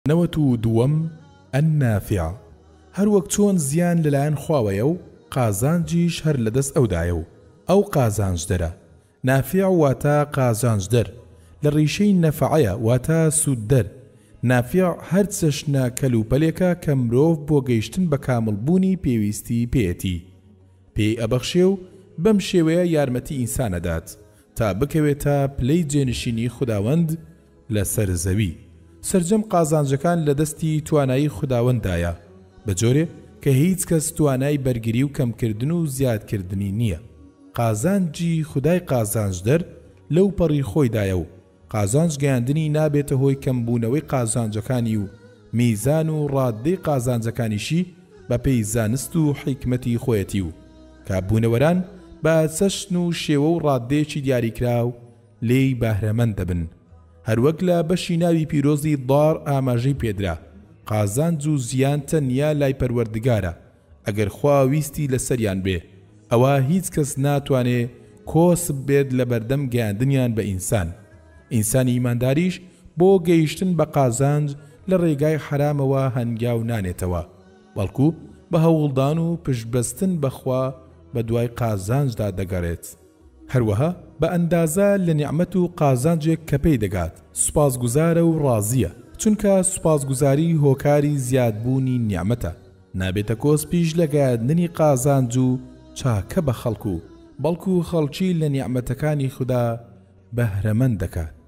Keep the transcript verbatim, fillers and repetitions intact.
نەوەت و دووەم النافع هەر وەک چۆن زیان لەلایەن خواوەیە و قازانجیش هەر لەدەست ئەودایە و ئەو قازانجدەرە. نافع واتە قازانجدەر لە ڕیشەی نەفعەیە واتە سووددەر. نافع هەر چەشنە کەلوپەلێکە کە مرۆڤ بۆ گەیشتن بە کامڵبوونی پێویستی پێیەتی پێی ئەبەخشێ و بەم شێوەیە یارمەتی ئینسانەدات تا بکەوێتە پلەی جێنشینی خوداوەند لەسەر زەوی. سرجەم قازانجەکان لە دەستی توانایی خوداوەندایە بە جۆرێ کە هیچ کەس توانای بەرگری و کەمکردن و زیادکردنی نییە. قازانجی خودای قازانجدەر لەو پەڕی خۆیدایە و قازانج گەیاندنی نابێتە هۆی کەمبوونەوەی قازانجەکانی و میزان و ڕادەی قازانجەکانیشی بە پێی زانست و حیکمەتی خۆیەتی و کابوونەوەران بە چەشن و شێوە و ڕادەیەکی دیاریکراو لێی بەهرەمەند دەبن. هەروەک لە بەشی ناوی پیرۆزی دار ئاماژەی پێدرا قازانج و زیان تەنیا لای پەروەردگارە. ئەگەر خوا ویستی لەسەریان بێ ئەوە هیچ کەس ناتوانێ کۆسب بێت لە بەردەم گەیاندنیان بە ئینسان. ئینسانی ئیمانداریش بۆ گەیشتن بە قازانج لە ڕێگای حرامەوە هەنگاو نانێتەوە بەڵکو بە هەوڵدان و پشتبەستن بەخوا بە دوای قازانجدا دەگەڕێت. هەروەها بە ئەندازە لە نیعمەت و قازانجێک کە پێی دەگات سوپاسگوزارە و ڕازیە، چونکە سوپاسگوزاری هۆکاری زیادبوونی نیعمەتە. نابێتە کۆس پیش لە گەیاندنی قازانج و چاکە بە خەڵکو بەڵکو خەڵکی لە نیعمەتەکانی خوددا بەهرەمەند دەکات.